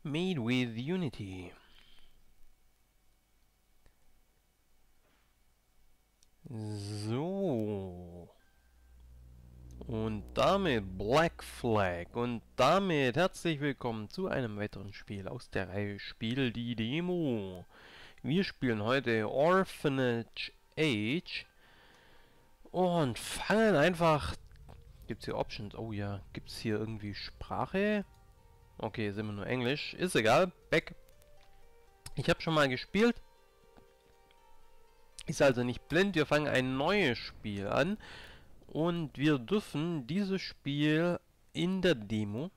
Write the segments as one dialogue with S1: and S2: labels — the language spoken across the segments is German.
S1: Made with Unity. So. Und damit Black Flag. Und damit herzlich willkommen zu einem weiteren Spiel aus der Reihe Spiel die Demo. Wir spielen heute Orphanage Age. Und fangen einfach... Gibt's hier Options? Oh ja. Gibt's hier irgendwie Sprache? Okay, ist immer nur Englisch. Ist egal. Back. Ich habe schon mal gespielt. Ist also nicht blind. Wir fangen ein neues Spiel an. Und wir dürfen dieses Spiel in der Demo...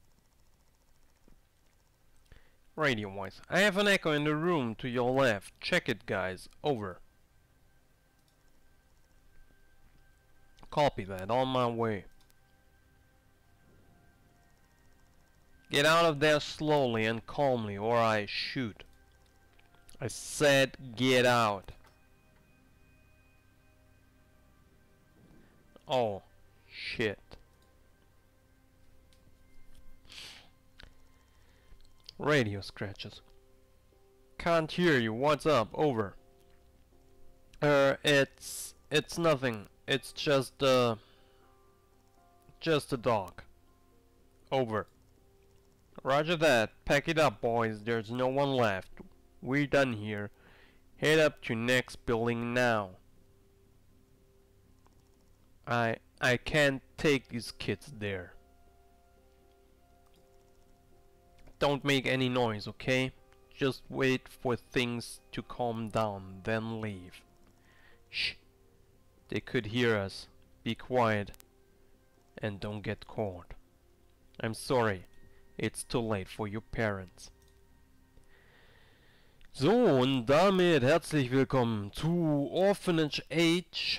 S1: Radio voice. I have an echo in the room to your left. Check it, guys. Over. Copy that. On my way. Get out of there slowly and calmly, or I shoot. I said get out. Oh, shit. Radio scratches. Can't hear you. What's up? Over. It's nothing. It's just a dog. Over. Roger that. Pack it up, boys. There's no one left. We're done here. Head up to next building now. I can't take these kids there. Don't make any noise, okay? Just wait for things to calm down, then leave. Shh. They could hear us. Be quiet. And don't get caught. I'm sorry. It's too late for your parents. So, und damit herzlich willkommen zu Orphanage Age.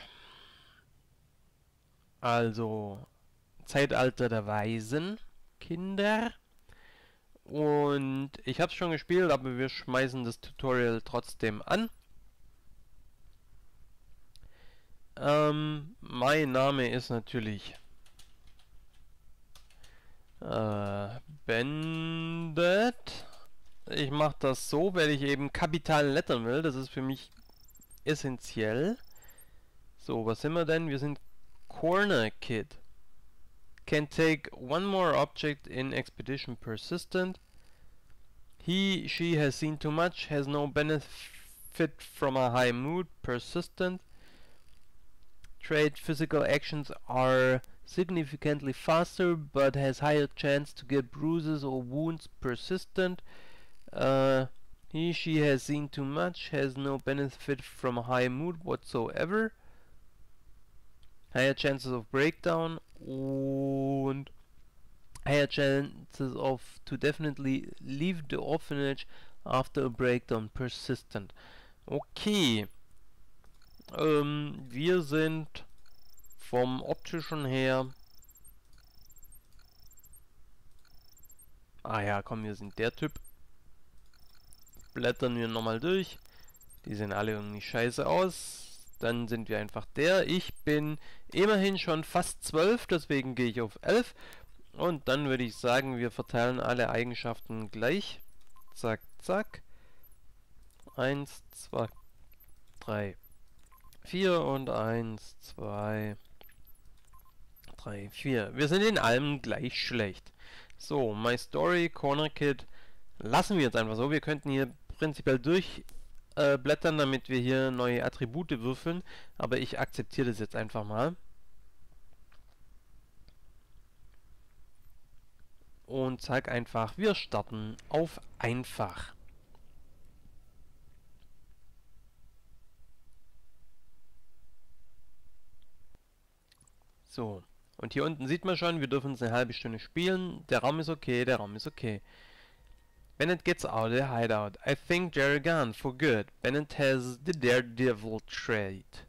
S1: Also, Zeitalter der Waisenkinder. Und ich habe es schon gespielt, aber wir schmeißen das Tutorial trotzdem an. Mein Name ist natürlich Bandit. Ich mache das so, weil ich eben kapital lettern will. Das ist für mich essentiell. So, was sind wir denn? Wir sind Corner Kid. Can take one more object in expedition persistent. She has seen too much, has no benefit from a high mood persistent. Trade physical actions are significantly faster but has higher chance to get bruises or wounds persistent. She has seen too much, has no benefit from a high mood whatsoever. Higher chances of breakdown und higher chances of to definitely leave the orphanage after a breakdown persistent. Okay. Wir sind vom optischen her... Ah ja, komm, wir sind der Typ. Blättern wir nochmal durch. Die sehen alle irgendwie scheiße aus. Dann sind wir einfach der. Ich bin immerhin schon fast 12, deswegen gehe ich auf 11. Und dann würde ich sagen, wir verteilen alle Eigenschaften gleich. Zack, zack. 1, 2, 3, 4 und 1, 2, 3, 4. Wir sind in allem gleich schlecht. So, My Story, Corner Kid. Lassen wir jetzt einfach so. Wir könnten hier prinzipiell durchblättern, damit wir hier neue Attribute würfeln. Aber ich akzeptiere das jetzt einfach mal. Und sag einfach, wir starten auf einfach. So, und hier unten sieht man schon, wir dürfen uns eine halbe Stunde spielen. Der Raum ist okay, der Raum ist okay. Bennett gets out of the hideout. I think Jerry gone for good. Bennett has the daredevil trait.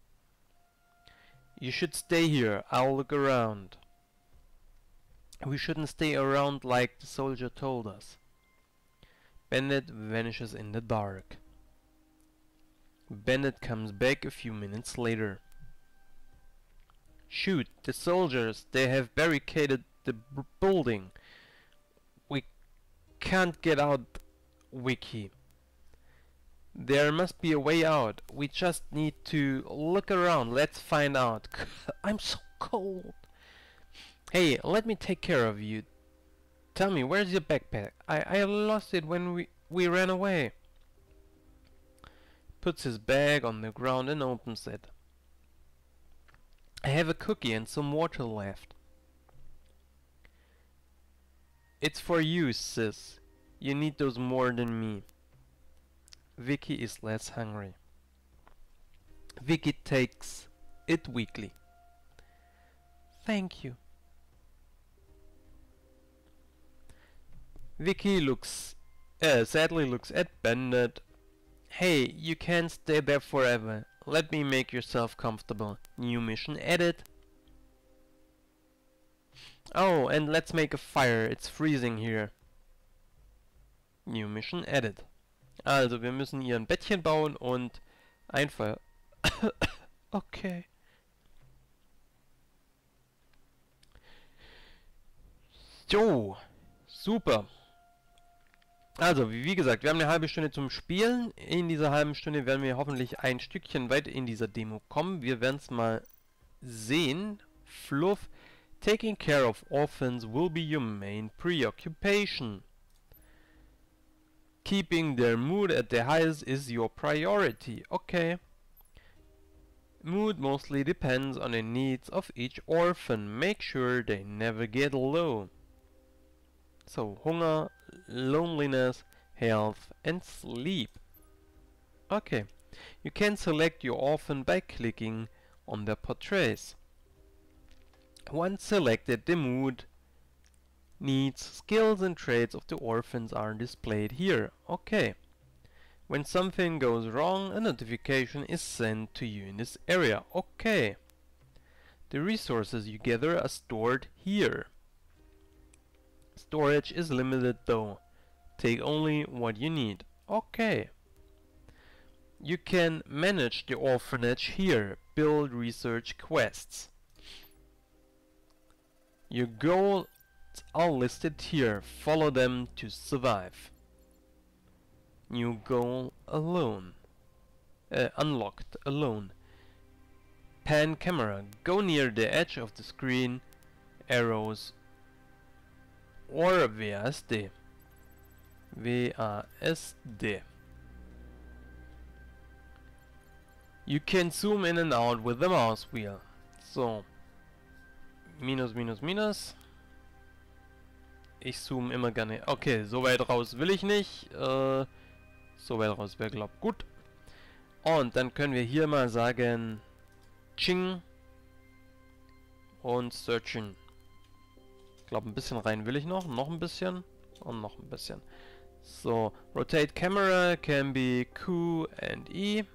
S1: You should stay here. I'll look around. We shouldn't stay around like the soldier told us. Bennett vanishes in the dark. Bennett comes back a few minutes later. Shoot, the soldiers, they have barricaded the building. We can't get out, Vicky. There must be a way out. We just need to look around. Let's find out. I'm so cold. Hey, let me take care of you. Tell me, where's your backpack? I lost it when we ran away. Puts his bag on the ground and opens it. I have a cookie and some water left. It's for you, sis. You need those more than me. Vicky is less hungry. Vicky takes it weakly. Thank you. Vicky sadly looks at Bandit. Hey, you can't stay there forever. Let me make yourself comfortable. New mission added. Oh, and let's make a fire. It's freezing here. New mission added. Also, wir müssen ihr ein Bettchen bauen und ein Feuer. Okay. So, super. Also, wie gesagt, wir haben eine halbe Stunde zum Spielen. In dieser halben Stunde werden wir hoffentlich ein Stückchen weit in dieser Demo kommen. Wir werden es mal sehen. Fluff, taking care of orphans will be your main preoccupation. Keeping their mood at the highest is your priority. Okay. Mood mostly depends on the needs of each orphan. Make sure they never get low. So, Hunger, loneliness, health and sleep. Okay. You can select your orphan by clicking on their portraits. Once selected, the mood, needs, skills and traits of the orphans are displayed here. Okay. When something goes wrong, a notification is sent to you in this area. Okay. The resources you gather are stored here. Storage is limited though. Take only what you need. Okay. You can manage the orphanage here. Build research quests. Your goals are listed here. Follow them to survive. New goal alone. Unlocked alone. Pan camera. Go near the edge of the screen. Arrows or WASD. WASD. You can zoom in and out with the mouse wheel. So. Minus, minus, minus. Ich zoome immer gerne. Okay, so weit raus will ich nicht. So weit raus wäre, glaub, gut. Und dann können wir hier mal sagen Ching und Searching. Ich glaube, ein bisschen rein will ich noch. Noch ein bisschen. Und noch ein bisschen. So, Rotate Camera can be Q and E.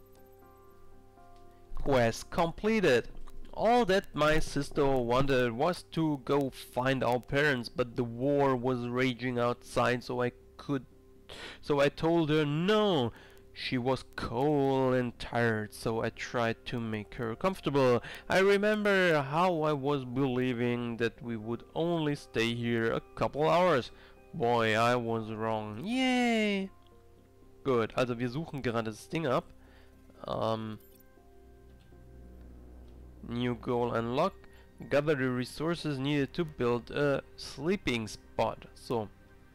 S1: Quest completed. All that my sister wanted was to go find our parents, but the war was raging outside, so I told her no. She was cold and tired, so I tried to make her comfortable. I remember how I was believing that we would only stay here a couple hours. Boy, I was wrong. Yay! Gut, also wir suchen gerade das Ding ab. New goal unlocked. Gather the resources needed to build a sleeping spot. So.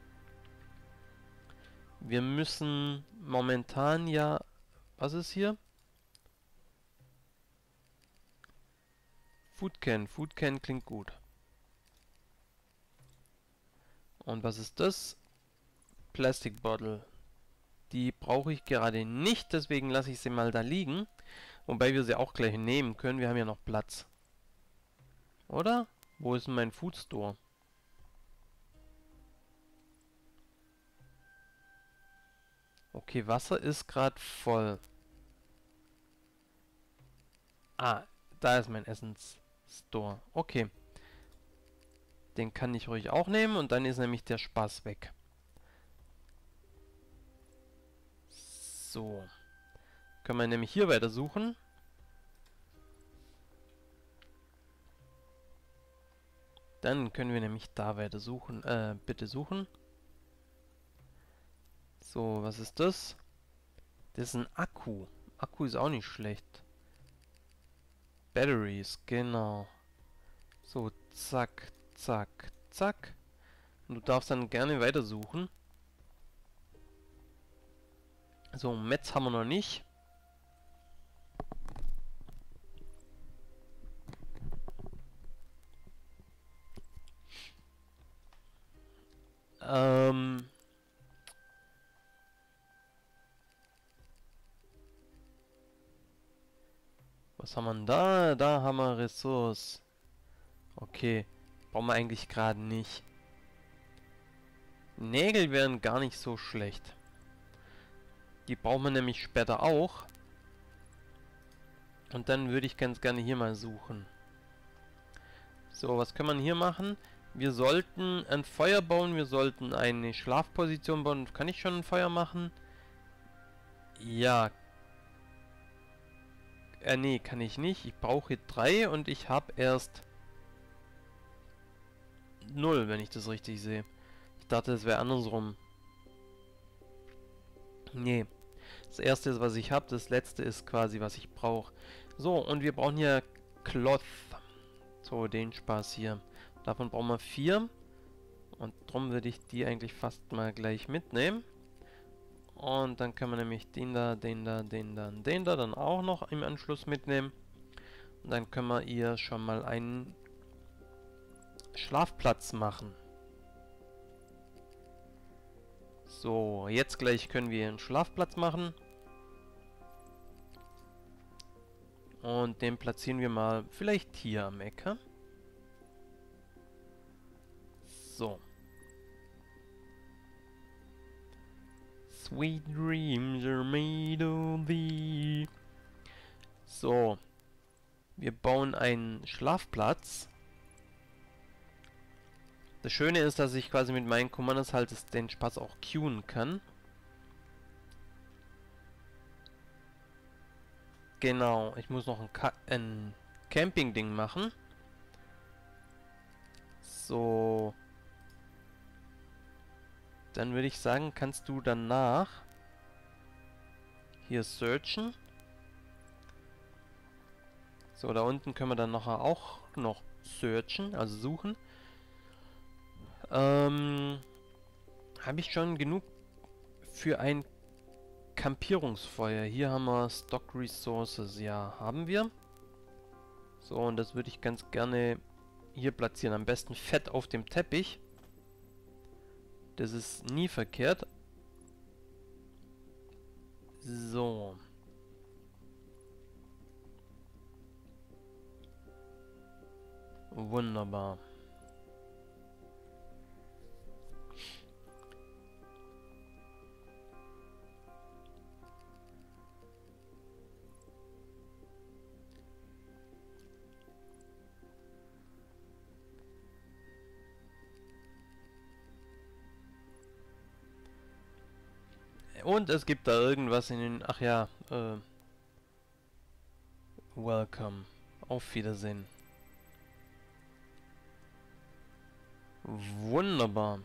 S1: Wir müssen momentan ja... Was ist hier? Food Can. Food Can klingt gut. Und was ist das? Plastic Bottle. Die brauche ich gerade nicht, deswegen lasse ich sie mal da liegen. Wobei wir sie auch gleich nehmen können. Wir haben ja noch Platz. Oder? Wo ist denn mein Food Store? Okay, Wasser ist gerade voll. Ah, da ist mein Essensstore. Okay. Den kann ich ruhig auch nehmen und dann ist nämlich der Spaß weg. So. Können wir nämlich hier weiter suchen. Dann können wir nämlich da weiter suchen. Bitte suchen. So, was ist das? Das ist ein Akku. Akku ist auch nicht schlecht. Batteries, genau. So, zack, zack, zack. Und du darfst dann gerne weitersuchen. So, Metz haben wir noch nicht. Was haben wir denn da? Da haben wir Ressource. Okay, brauchen wir eigentlich gerade nicht. Nägel wären gar nicht so schlecht. Die brauchen wir nämlich später auch. Und dann würde ich ganz gerne hier mal suchen. So, was kann man hier machen? Wir sollten ein Feuer bauen, wir sollten eine Schlafposition bauen. Kann ich schon ein Feuer machen? Ja. Nee, kann ich nicht. Ich brauche 3 und ich habe erst 0, wenn ich das richtig sehe. Ich dachte, es wäre andersrum. Nee. Das erste ist, was ich habe. Das letzte ist quasi, was ich brauche. So, und wir brauchen hier Cloth. So, den Spaß hier. Davon brauchen wir 4. Und darum würde ich die eigentlich fast mal gleich mitnehmen. Und dann können wir nämlich den da, den da, den da, den da dann auch noch im Anschluss mitnehmen. Und dann können wir ihr schon mal einen Schlafplatz machen. So, jetzt gleich können wir einen Schlafplatz machen. Und den platzieren wir mal vielleicht hier am Ecke. So. Sweet dreams are made of thee. So. Wir bauen einen Schlafplatz. Das Schöne ist, dass ich quasi mit meinen Commandos halt den Spaß auch queuen kann. Genau, ich muss noch ein Camping-Ding machen. So. Dann würde ich sagen, kannst du danach hier searchen. So, da unten können wir dann nachher auch noch searchen, also suchen. Habe ich schon genug für ein Kampierungsfeuer? Hier haben wir Stock Resources. Ja, haben wir. So, und das würde ich ganz gerne hier platzieren. Am besten fett auf dem Teppich. Das ist nie verkehrt. So. Wunderbar. Und es gibt da irgendwas in den... Ach ja, welcome. Auf Wiedersehen. Wunderbar.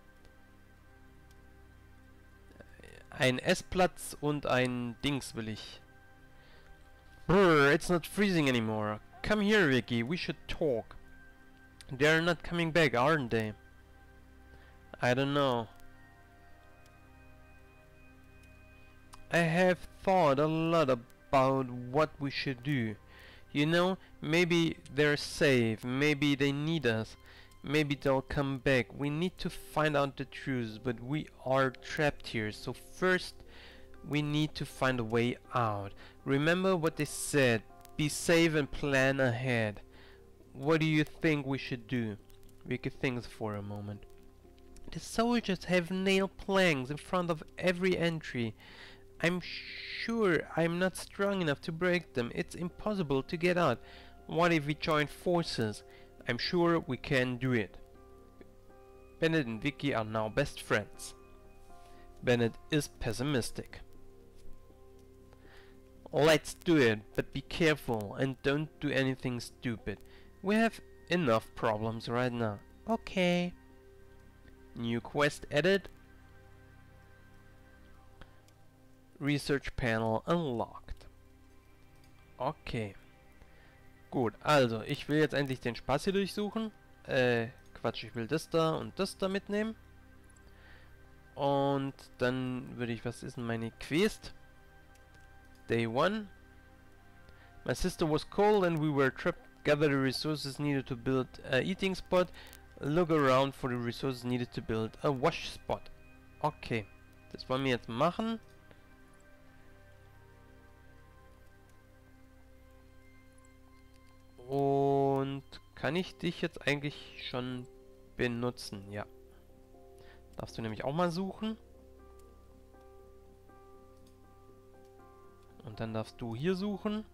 S1: Ein Essplatz und ein Dings will ich. Brr, it's not freezing anymore. Come here, Vicky, we should talk. They're not coming back, aren't they? I don't know. I have thought a lot about what we should do. You know, maybe they're safe, maybe they need us, maybe they'll come back. We need to find out the truth, but we are trapped here, so first we need to find a way out. Remember what they said, be safe and plan ahead. What do you think we should do? Vicky thinks for a moment. The soldiers have nailed planks in front of every entry. I'm sure I'm not strong enough to break them. It's impossible to get out. What if we join forces? I'm sure we can do it. Bennett and Vicky are now best friends. Bennett is pessimistic. Let's do it, but be careful and don't do anything stupid. We have enough problems right now. Okay. New quest added. Research Panel unlocked. Okay. Gut, also ich will jetzt endlich den Spaß hier durchsuchen. Quatsch, ich will das da und das da mitnehmen. Und dann würde ich, was ist denn meine Quest? Day 1. My sister was cold and we were trapped. Gather the resources needed to build a eating spot. Look around for the resources needed to build a wash spot. Okay, das wollen wir jetzt machen. Und kann ich dich jetzt eigentlich schon benutzen? Ja. Darfst du nämlich auch mal suchen. Und dann darfst du hier suchen.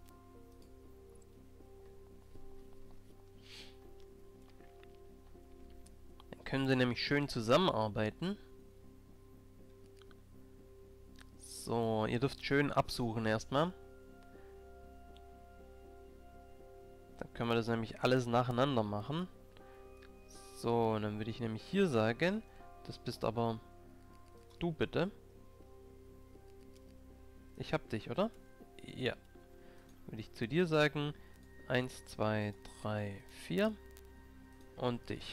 S1: Dann können sie nämlich schön zusammenarbeiten. So, ihr dürft schön absuchen erstmal. Dann können wir das nämlich alles nacheinander machen. So, und dann würde ich nämlich hier sagen, das bist aber du bitte. Ich hab dich, oder? Ja. Würde ich zu dir sagen, 1, 2, 3, 4 und dich.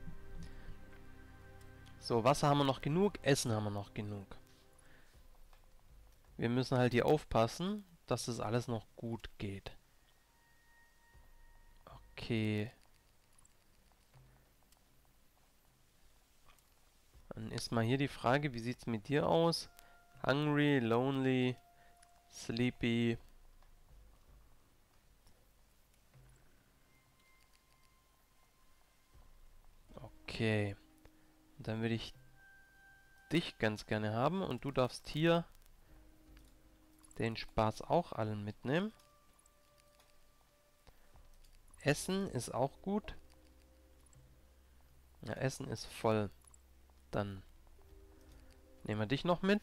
S1: So, Wasser haben wir noch genug, Essen haben wir noch genug. Wir müssen halt hier aufpassen, dass das alles noch gut geht. Okay. Dann ist mal hier die Frage, wie sieht's mit dir aus? Hungry, lonely, sleepy. Okay. Dann würde ich dich ganz gerne haben und du darfst hier den Spaß auch allen mitnehmen. Essen ist auch gut. Ja, Essen ist voll. Dann nehmen wir dich noch mit.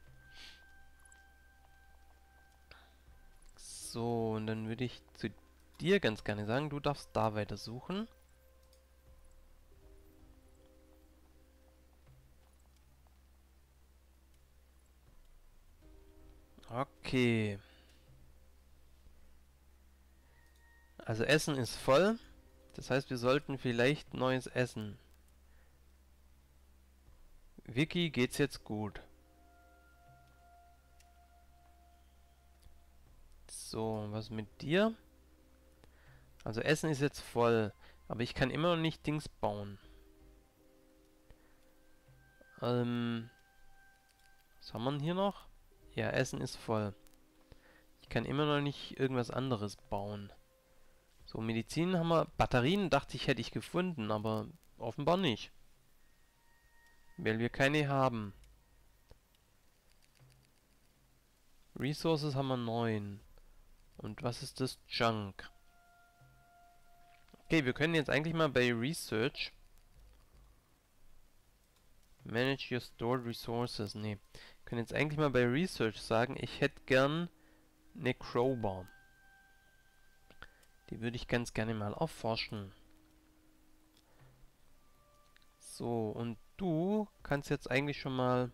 S1: So, und dann würde ich zu dir ganz gerne sagen, du darfst da weiter suchen. Okay. Also Essen ist voll. Das heißt, wir sollten vielleicht neues essen. Vicky, geht's jetzt gut? So, was mit dir? Also Essen ist jetzt voll. Aber ich kann immer noch nicht Dings bauen. Was haben wir denn hier noch? Ja, Essen ist voll. Ich kann immer noch nicht irgendwas anderes bauen. So, Medizin haben wir. Batterien dachte ich, hätte ich gefunden, aber offenbar nicht. Weil wir keine haben. Resources haben wir 9. Und was ist das? Junk. Okay, wir können jetzt eigentlich mal bei Research. Manage your stored resources. Nee. Wir können jetzt eigentlich mal bei Research sagen, ich hätte gern eine Crowbar. Die würde ich ganz gerne mal erforschen. So, und du kannst jetzt eigentlich schon mal...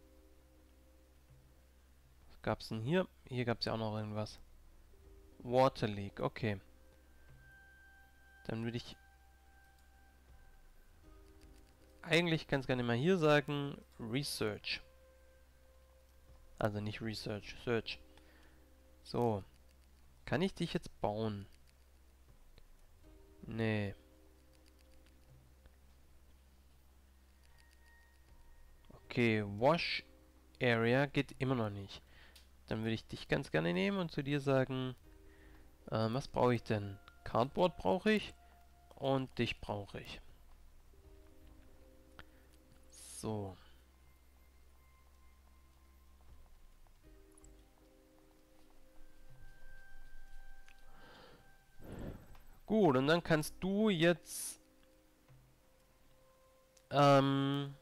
S1: Was gab's denn hier? Hier gab's ja auch noch irgendwas. Water Leak, okay. Dann würde ich eigentlich ganz gerne mal hier sagen, Research. Also nicht Research, Search. So. Kann ich dich jetzt bauen? Nee. Okay, Wash Area geht immer noch nicht. Dann würde ich dich ganz gerne nehmen und zu dir sagen, was brauche ich denn? Cardboard brauche ich und dich brauche ich. So. Gut, und dann kannst du jetzt einen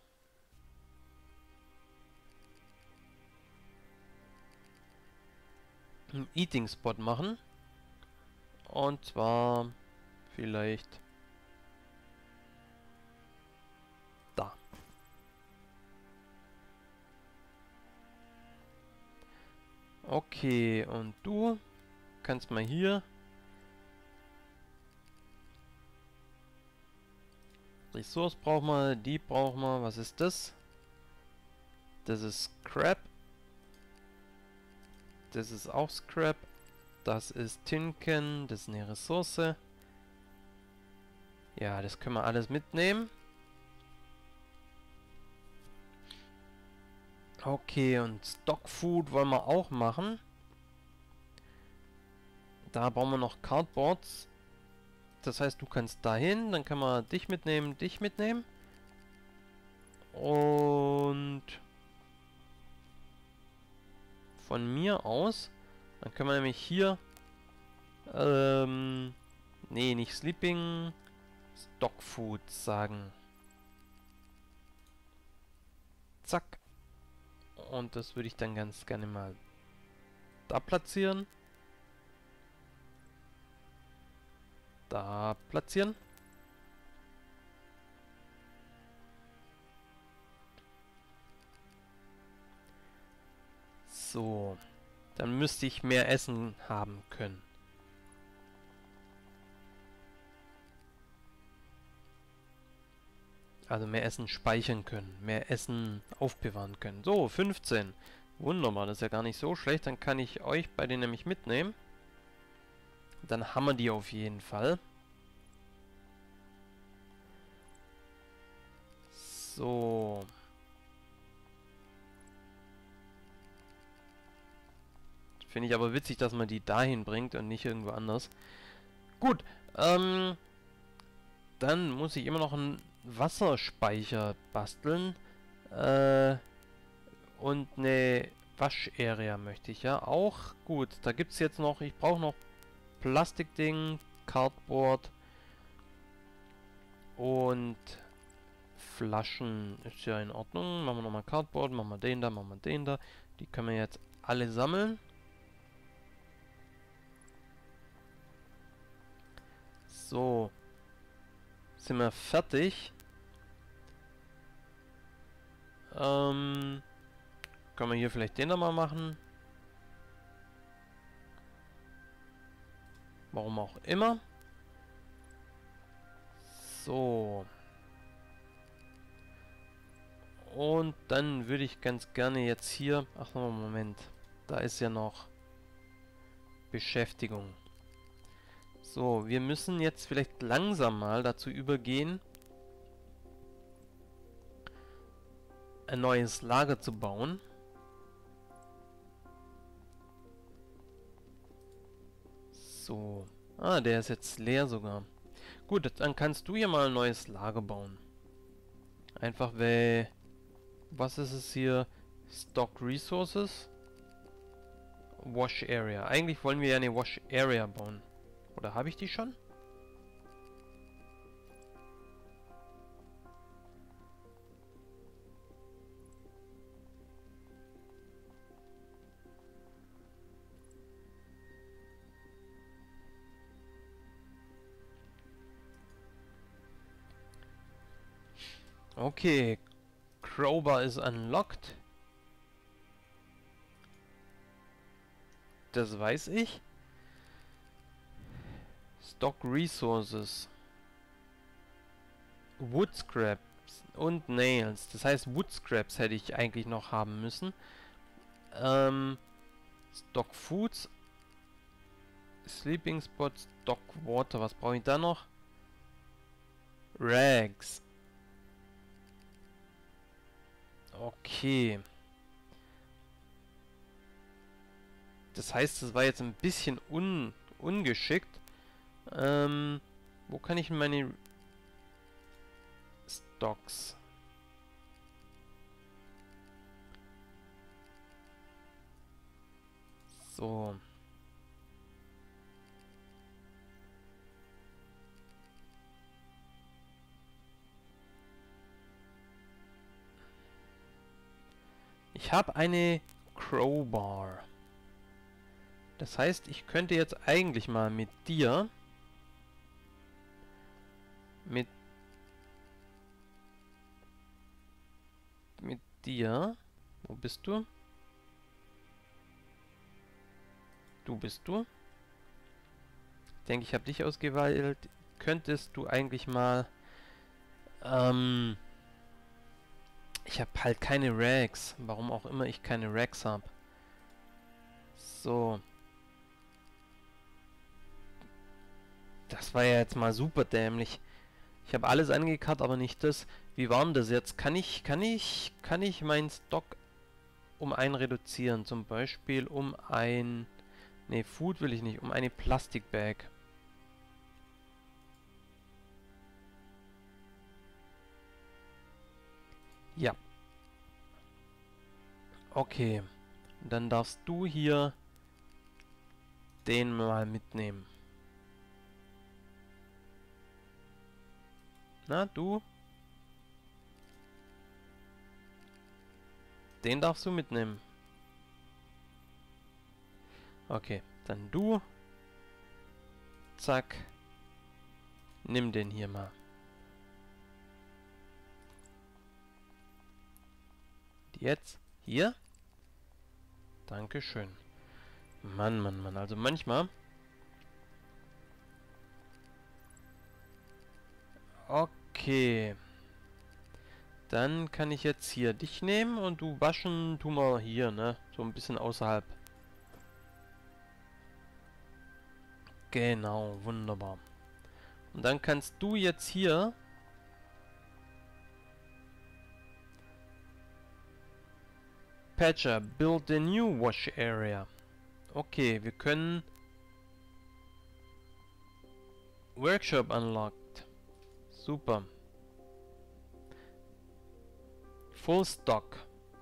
S1: Eating Spot machen. Und zwar vielleicht da. Okay, und du kannst mal hier. Ressource brauchen wir, die brauchen wir. Was ist das? Das ist Scrap. Das ist auch Scrap. Das ist Tinken. Das ist eine Ressource. Ja, das können wir alles mitnehmen. Okay, und Stockfood wollen wir auch machen. Da brauchen wir noch Cardboards. Das heißt, du kannst dahin, dann können wir dich mitnehmen. Und von mir aus, dann können wir nämlich hier, nee, nicht Sleeping, Stockfood sagen. Zack. Und das würde ich dann ganz gerne mal da platzieren. Da platzieren. So. Dann müsste ich mehr Essen haben können. Also mehr Essen speichern können. Mehr Essen aufbewahren können. So, 15. Wunderbar, das ist ja gar nicht so schlecht. Dann kann ich euch bei denen nämlich mitnehmen. Dann haben wir die auf jeden Fall. So. Finde ich aber witzig, dass man die dahin bringt und nicht irgendwo anders. Gut, dann muss ich immer noch einen Wasserspeicher basteln. Und eine Wascharea möchte ich ja auch. Gut, da gibt es jetzt noch, ich brauche noch Plastikding, Cardboard und Flaschen. Ist ja in Ordnung. Machen wir nochmal Cardboard, machen wir den da, machen wir den da. Die können wir jetzt alle sammeln. So. Sind wir fertig. Können wir hier vielleicht den da mal machen. Warum auch immer. So. Und dann würde ich ganz gerne jetzt hier... Ach, Moment. Da ist ja noch Beschäftigung. So, wir müssen jetzt vielleicht langsam mal dazu übergehen, ein neues Lager zu bauen. So. Ah, der ist jetzt leer sogar. Gut, dann kannst du hier mal ein neues Lager bauen. Einfach weil... Was ist es hier? Stock Resources. Wash Area. Eigentlich wollen wir ja eine Wash Area bauen. Oder habe ich die schon? Okay. Crowbar is unlocked. Das weiß ich. Stock Resources. Wood Scraps und Nails. Das heißt, Wood Scraps hätte ich eigentlich noch haben müssen. Stock Foods. Sleeping Spots. Stock Water. Was brauche ich da noch? Rags. Okay. Das heißt, das war jetzt ein bisschen ungeschickt. Wo kann ich meine Stocks? So. Ich habe eine Crowbar. Das heißt, ich könnte jetzt eigentlich mal mit dir... Mit dir... Wo bist du? Du bist du. Ich denke, ich habe dich ausgewählt. Könntest du eigentlich mal... ich habe halt keine Rags. Warum auch immer ich keine Rags habe. So. Das war ja jetzt mal super dämlich. Ich habe alles angekarrt, aber nicht das. Wie war denn das jetzt? Kann ich meinen Stock um ein reduzieren? Zum Beispiel um ein... Ne, Food will ich nicht. Um eine Plastikbag. Ja. Okay. Dann darfst du hier den mal mitnehmen. Na, du? Den darfst du mitnehmen. Okay, dann du. Zack. Nimm den hier mal. Jetzt hier. Dankeschön. Mann, Mann, Mann. Also manchmal... Okay. Dann kann ich jetzt hier dich nehmen und du waschen, tu mal hier, ne? So ein bisschen außerhalb. Genau, wunderbar. Und dann kannst du jetzt hier... Patcher, build a new wash area. Okay, wir können... Workshop unlocked. Super. Full stock.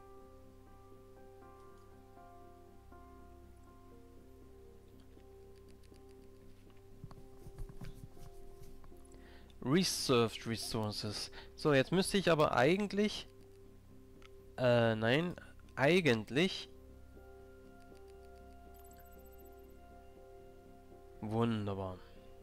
S1: Reserved Resources. So, jetzt müsste ich aber eigentlich... nein. Eigentlich... Wunderbar.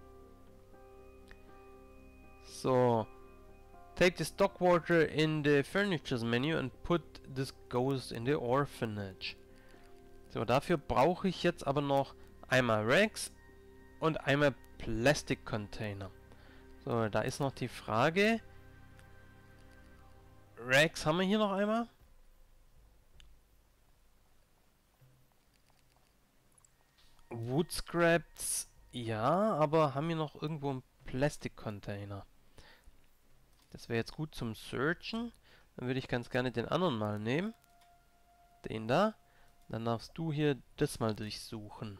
S1: So. Take the stock water in the furnitures menu and put this ghost in the orphanage. So, dafür brauche ich jetzt aber noch einmal Rags und einmal Plastic Container. So, da ist noch die Frage. Rags haben wir hier noch einmal. Wood Scraps, ja, aber haben wir noch irgendwo einen Plastic Container? Das wäre jetzt gut zum Searchen. Dann würde ich ganz gerne den anderen mal nehmen. Den da. Dann darfst du hier das mal durchsuchen.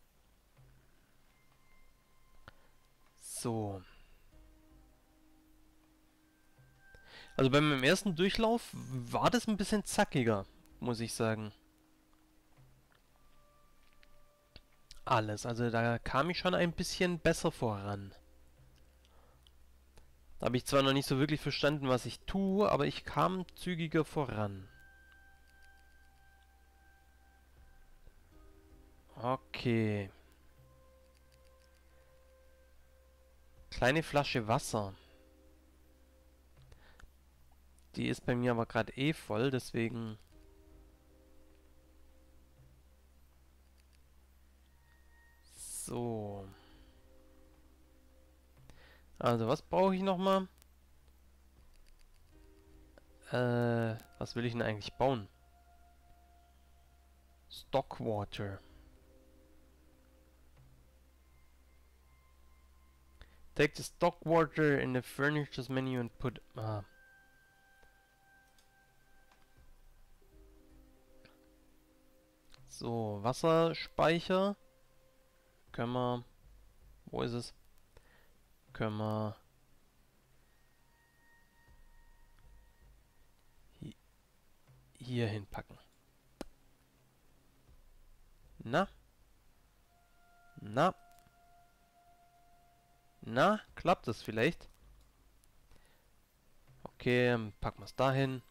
S1: So. Also bei meinem ersten Durchlauf war das ein bisschen zackiger, muss ich sagen. Alles, also da kam ich schon ein bisschen besser voran. Da habe ich zwar noch nicht so wirklich verstanden, was ich tue, aber ich kam zügiger voran. Okay. Kleine Flasche Wasser. Die ist bei mir aber gerade eh voll, deswegen... So. Also, was brauche ich nochmal? Was will ich denn eigentlich bauen? Stockwater. Take the stockwater in the furnitures menu and put... Ah. So, Wasserspeicher. Können wir... Wo ist es? Können wir... Hier hinpacken. Na? Na? Na? Klappt das vielleicht? Okay, packen wir es dahin.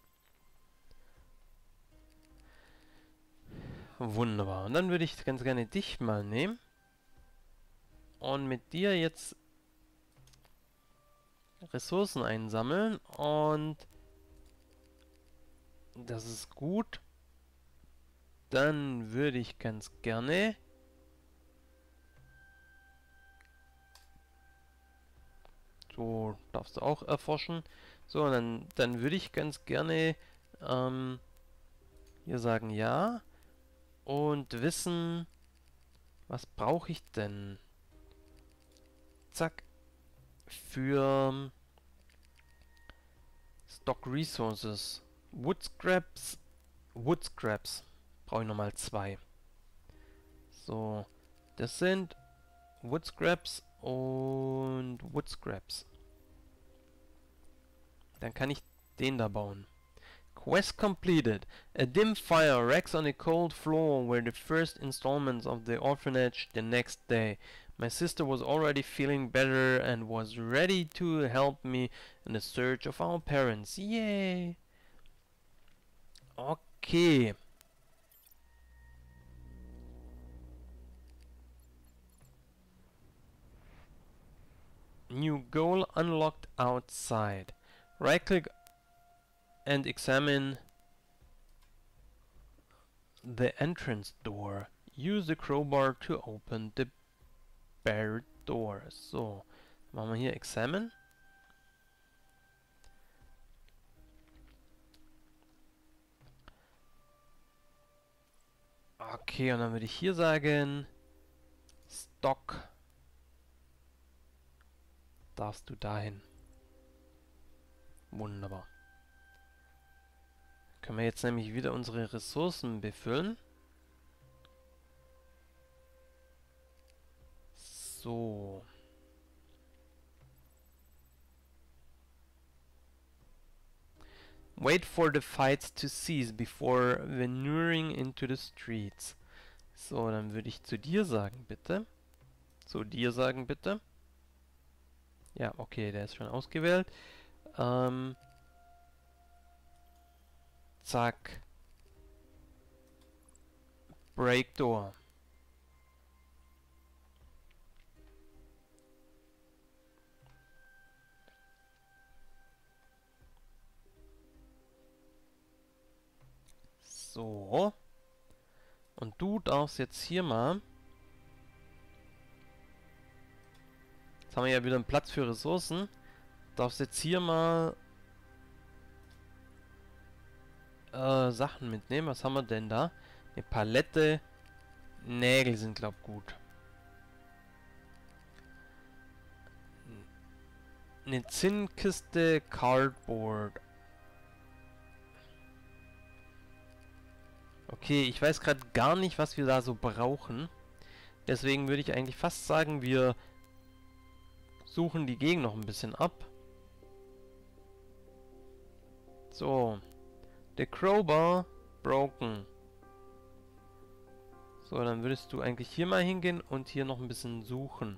S1: Wunderbar. Und dann würde ich ganz gerne dich mal nehmen. Und mit dir jetzt Ressourcen einsammeln. Und das ist gut. Dann würde ich ganz gerne So, darfst du auch erforschen. So, dann würde ich ganz gerne hier sagen ja und wissen, was brauche ich denn? Zack, für Stock Resources. Wood Scraps brauche ich nochmal 2. So, das sind Wood Scraps und Wood Scraps. Dann kann ich den da bauen. Quest completed. A dim fire wrecks on the cold floor were the first installments of the orphanage the next day. My sister was already feeling better and was ready to help me in the search of our parents. Yay! Okay. New goal unlocked outside. Right click and examine the entrance door. Use the crowbar to open the barred door. So, machen wir hier examine. Okay, und dann würde ich hier sagen, Stock. Darfst du dahin. Wunderbar. Können wir jetzt nämlich wieder unsere Ressourcen befüllen. So. Wait for the fights to cease before veneering into the streets. So, dann würde ich zu dir sagen, bitte. Zu dir sagen, bitte. Ja, okay, der ist schon ausgewählt. Zack. Break door. So. Und du darfst jetzt hier mal... Jetzt haben wir ja wieder einen Platz für Ressourcen. Darfst jetzt hier mal Sachen mitnehmen. Was haben wir denn da? Eine Palette. Nägel sind, glaub ich, gut. Eine Zinnkiste, Cardboard. Okay, ich weiß gerade gar nicht, was wir da so brauchen. Deswegen würde ich eigentlich fast sagen, wir suchen die Gegend noch ein bisschen ab. So. The crowbar broken. So, dann würdest du eigentlich hier mal hingehen und hier noch ein bisschen suchen.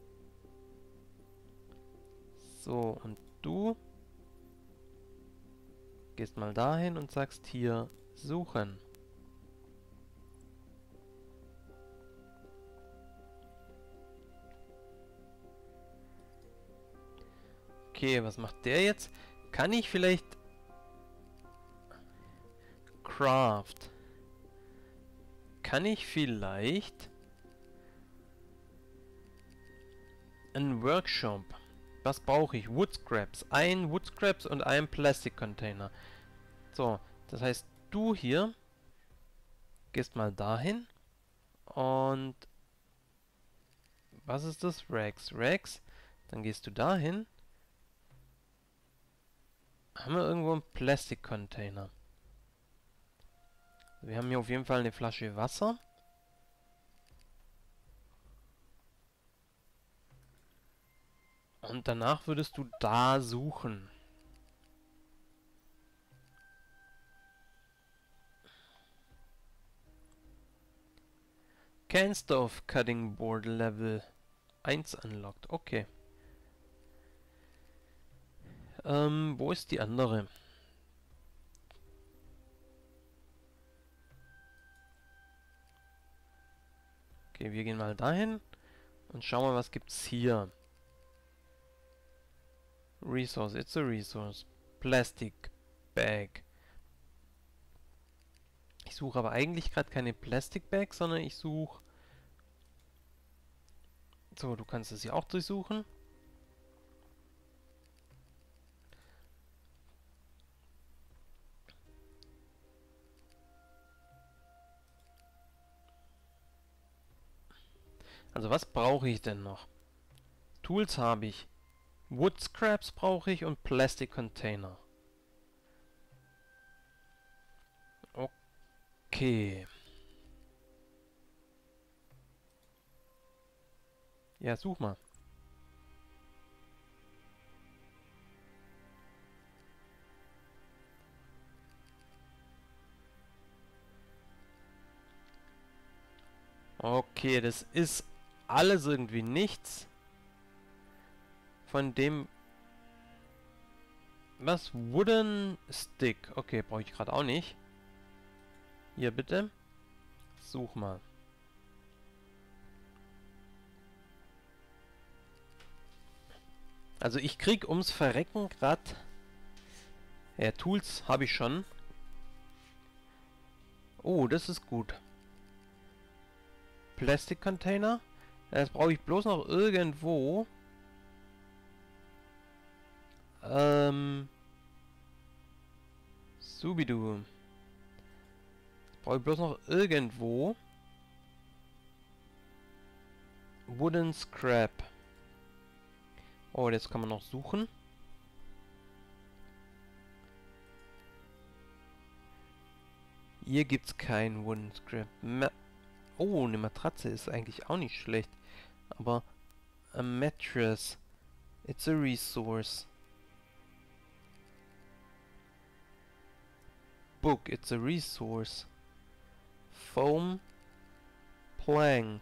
S1: So, und du gehst mal dahin und sagst hier suchen. Okay, was macht der jetzt? Kann ich vielleicht... Craft. Kann ich vielleicht... Ein Workshop. Was brauche ich? Wood Scraps. Ein Wood Scraps und ein Plastic Container. So, das heißt, du hier gehst mal dahin. Und... Was ist das? Rags. Rags. Dann gehst du dahin. Haben wir irgendwo einen Plastic Container? Wir haben hier auf jeden Fall eine Flasche Wasser. Und danach würdest du da suchen. Can Stove Cutting Board Level 1 unlocked. Okay. Wo ist die andere? Okay, wir gehen mal dahin und schauen mal, was gibt's hier. Resource, it's a resource. Plastic Bag. Ich suche aber eigentlich gerade keine Plastic Bag, sondern ich suche... So, du kannst es hier auch durchsuchen. Also was brauche ich denn noch? Tools habe ich. Wood Scraps brauche ich und Plastic Container. Okay. Ja, such mal. Okay, das ist alles irgendwie nichts von dem... Was? Wooden Stick. Okay, brauche ich gerade auch nicht. Hier bitte. Such mal. Also ich krieg ums Verrecken gerade... Ja, Tools habe ich schon. Oh, das ist gut. Plastic Container. Jetzt brauche ich bloß noch irgendwo... Subidu. Jetzt brauche ich bloß noch irgendwo... Wooden Scrap. Oh, jetzt kann man noch suchen. Hier gibt's keinen Wooden Scrap. Oh, eine Matratze ist eigentlich auch nicht schlecht. Aber a mattress. It's a resource. Book. It's a resource. Foam. Plank.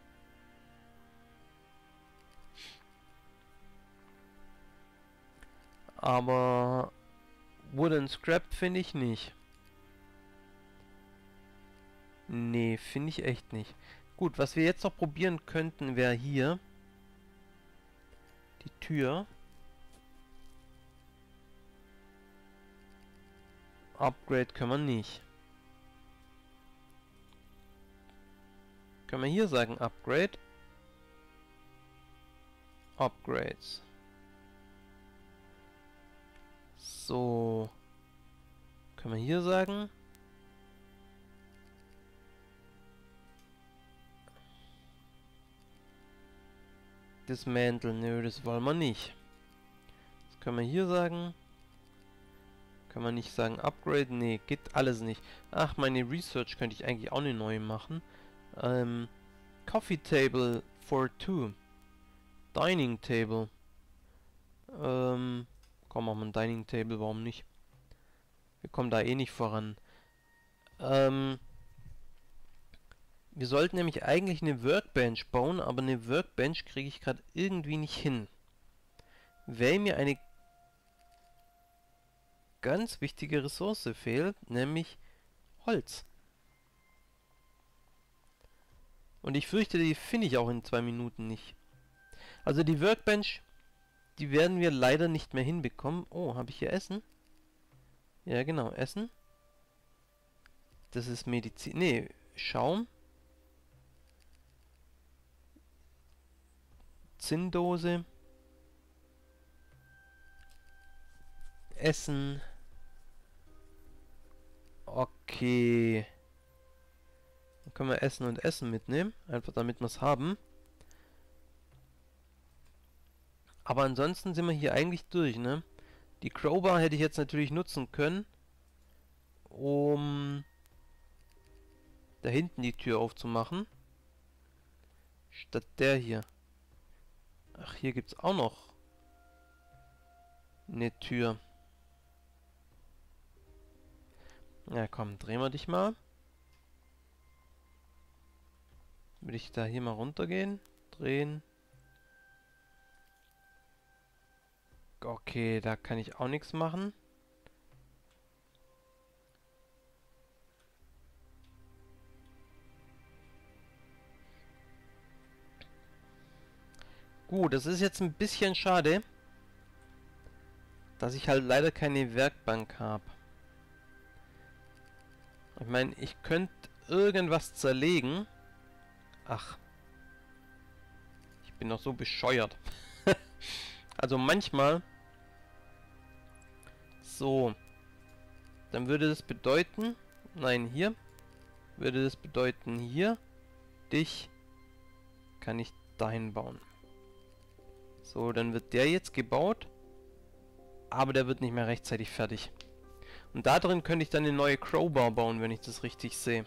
S1: Aber Wooden Scrap finde ich nicht. Nee, finde ich echt nicht. Gut, was wir jetzt noch probieren könnten, wäre hier die Tür. Upgrade können wir nicht. Können wir hier sagen Upgrade? Upgrades. So. Können wir hier sagen? Dismantle. Nö, das wollen wir nicht. Das können wir hier sagen. Können wir nicht sagen Upgrade? Nee, geht alles nicht. Ach, meine Research könnte ich eigentlich auch eine neue machen. Coffee Table for two. Dining Table. Komm, machen wir ein Dining Table, warum nicht? Wir kommen da eh nicht voran. Wir sollten nämlich eigentlich eine Workbench bauen, aber eine Workbench kriege ich gerade irgendwie nicht hin. Weil mir eine ganz wichtige Ressource fehlt, nämlich Holz. Und ich fürchte, die finde ich auch in 2 Minuten nicht. Also die Workbench, die werden wir leider nicht mehr hinbekommen. Oh, habe ich hier Essen? Ja, genau, Essen. Das ist Medizin. Nee, Schaum. Zinndose. Essen. Okay. Dann können wir Essen und Essen mitnehmen. Einfach damit wir es haben. Aber ansonsten sind wir hier eigentlich durch, ne? Die Crowbar hätte ich jetzt natürlich nutzen können, um da hinten die Tür aufzumachen. Statt der hier. Ach, hier gibt es auch noch eine Tür. Ja, komm, drehen wir dich mal. Will ich da hier mal runtergehen? Drehen. Okay, da kann ich auch nichts machen. Gut, das ist jetzt ein bisschen schade, dass ich halt leider keine Werkbank habe. Ich meine, ich könnte irgendwas zerlegen. Ach. Ich bin doch so bescheuert. Also manchmal... So. Dann würde das bedeuten... Nein, hier. Würde das bedeuten hier... Dich... kann ich dahin bauen. So, dann wird der jetzt gebaut. Aber der wird nicht mehr rechtzeitig fertig. Und da drin könnte ich dann eine neue Crowbar bauen, wenn ich das richtig sehe.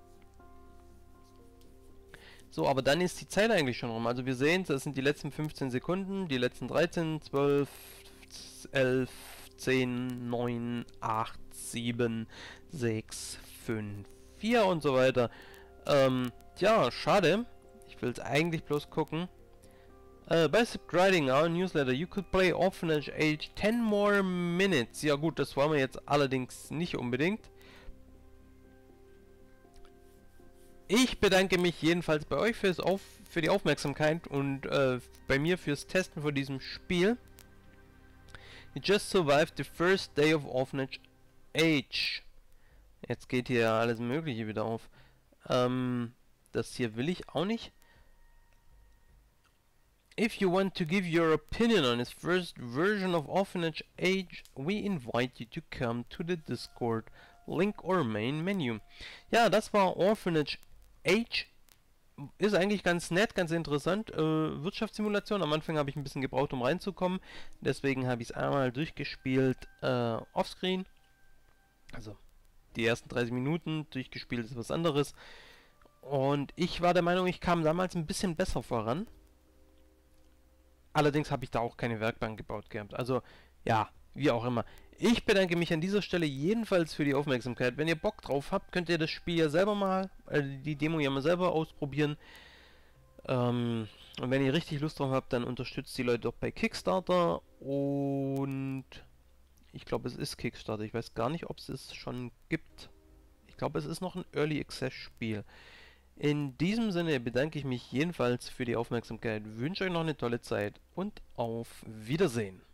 S1: So, aber dann ist die Zeit eigentlich schon rum. Also wir sehen, das sind die letzten 15 Sekunden, die letzten 13, 12, 11, 10, 9, 8, 7, 6, 5, 4 und so weiter. Tja, schade. Ich will es eigentlich bloß gucken. By subscribing our newsletter, you could play Orphanage Age 10 more minutes. Ja gut, das wollen wir jetzt allerdings nicht unbedingt. Ich bedanke mich jedenfalls bei euch für die Aufmerksamkeit und bei mir fürs Testen von diesem Spiel. You just survived the first day of Orphanage Age. Jetzt geht hier alles Mögliche wieder auf. Das hier will ich auch nicht. If you want to give your opinion on this first version of Orphanage Age, we invite you to come to the Discord link or main menu. Ja, das war Orphanage Age. Ist eigentlich ganz nett, ganz interessant. Wirtschaftssimulation. Am Anfang habe ich ein bisschen gebraucht, um reinzukommen. Deswegen habe ich es einmal durchgespielt offscreen. Also die ersten 30 Minuten durchgespielt ist was anderes. Und ich war der Meinung, ich kam damals ein bisschen besser voran. Allerdings habe ich da auch keine Werkbank gebaut gehabt. Also, ja, wie auch immer. Ich bedanke mich an dieser Stelle jedenfalls für die Aufmerksamkeit. Wenn ihr Bock drauf habt, könnt ihr das Spiel ja selber mal, die Demo ja mal selber ausprobieren. Und wenn ihr richtig Lust drauf habt, dann unterstützt die Leute doch bei Kickstarter. Und ich glaube, es ist Kickstarter. Ich weiß gar nicht, ob es es schon gibt. Ich glaube, es ist noch ein Early Access Spiel. In diesem Sinne bedanke ich mich jedenfalls für die Aufmerksamkeit, wünsche euch noch eine tolle Zeit und auf Wiedersehen.